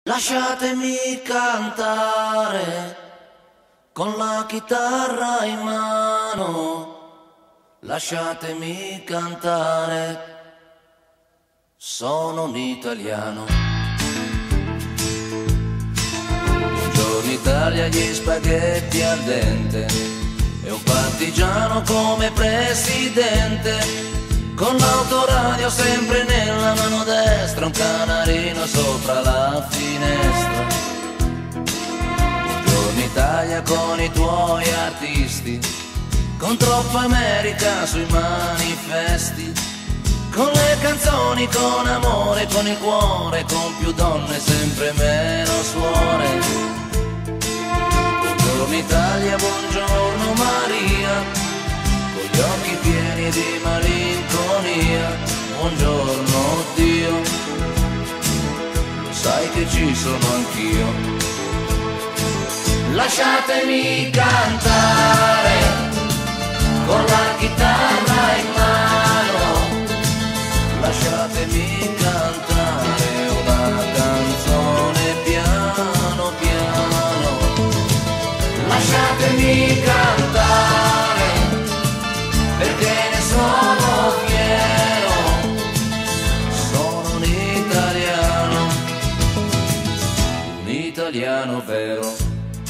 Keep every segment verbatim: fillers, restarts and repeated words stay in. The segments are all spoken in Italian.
Lasciatemi cantare con la chitarra in mano, lasciatemi cantare, sono un italiano. Buongiorno Italia, gli spaghetti al dente e un partigiano come presidente, con l'autoradio sempre nella mano destra, un canarino sopra la finestra. Buongiorno Italia con i tuoi artisti, con troppa America sui manifesti, con le canzoni, con amore, con il cuore, con più donne, sempre meno suore. Buongiorno Italia, buongiorno Maria, con gli occhi pieni di malinconia, buongiorno Dio, sai che ci sono anch'io. Lasciatemi cantare con la chitarra in mano, lasciatemi cantare una canzone piano piano, lasciatemi cantare perché ne sono fiero, sono un italiano, un italiano vero.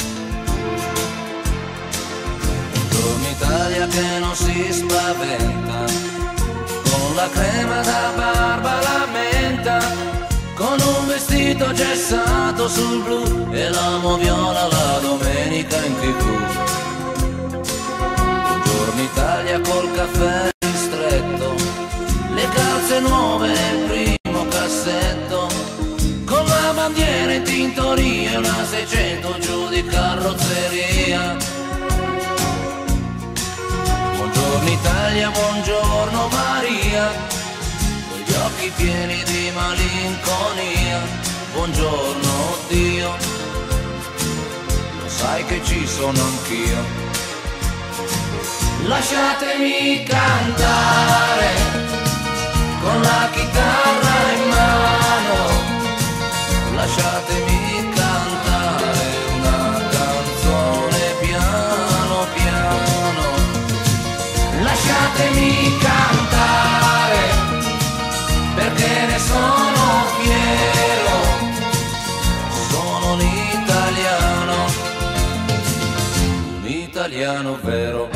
Buongiorno Italia che non si spaventa, con la crema da barba la menta, con un vestito gessato sul blu e l'amo viola la domenica in tv. Buongiorno Italia col caffè ristretto, le calze nuove nel primo cassetto, con la bandiera in tintoria e una seicento giù di carrozzeria. Buongiorno Italia, buongiorno Maria, con gli occhi pieni di malinconia, buongiorno Dio, lo sai che ci sono anch'io. Lasciatemi cantare con la chitarra in mano, lasciatemi cantare una canzone piano piano, lasciatemi cantare perché ne sono fiero, sono un italiano, un italiano vero.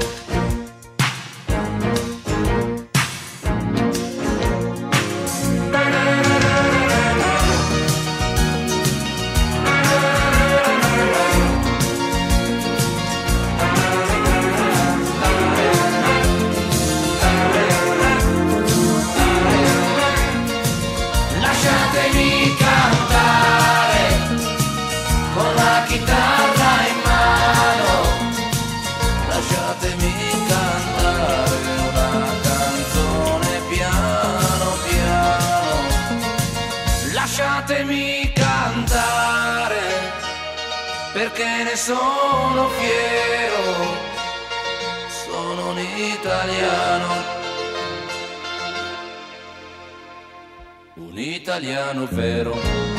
Lasciatemi cantare con la chitarra in mano, Lasciatemi cantare una canzone piano piano, lasciatemi cantare perché ne sono fiero, sono un italiano, un italiano vero.